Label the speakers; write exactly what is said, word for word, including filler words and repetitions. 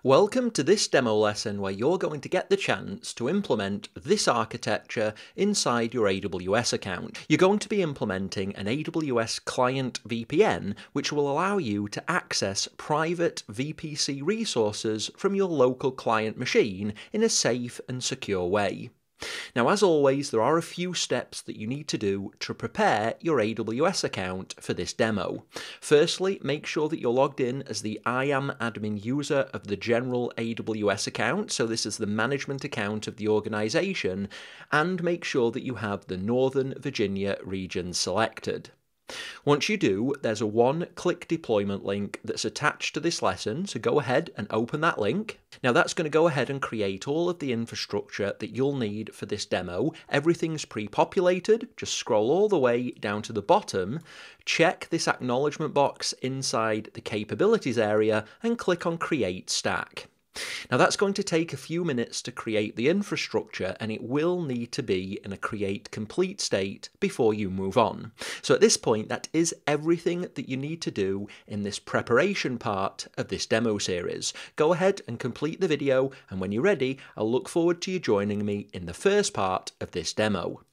Speaker 1: Welcome to this demo lesson where you're going to get the chance to implement this architecture inside your A W S account. You're going to be implementing an A W S Client V P N, which will allow you to access private V P C resources from your local client machine in a safe and secure way. Now, as always, there are a few steps that you need to do to prepare your A W S account for this demo. Firstly, make sure that you're logged in as the I am admin user of the general A W S account, so this is the management account of the organization, and make sure that you have the Northern Virginia region selected. Once you do, there's a one-click deployment link that's attached to this lesson, so go ahead and open that link. Now that's going to go ahead and create all of the infrastructure that you'll need for this demo. Everything's pre-populated. Just scroll all the way down to the bottom, check this acknowledgement box inside the capabilities area and click on Create Stack. Now that's going to take a few minutes to create the infrastructure, and it will need to be in a create complete state before you move on. So at this point, that is everything that you need to do in this preparation part of this demo series. Go ahead and complete the video, and when you're ready, I'll look forward to you joining me in the first part of this demo.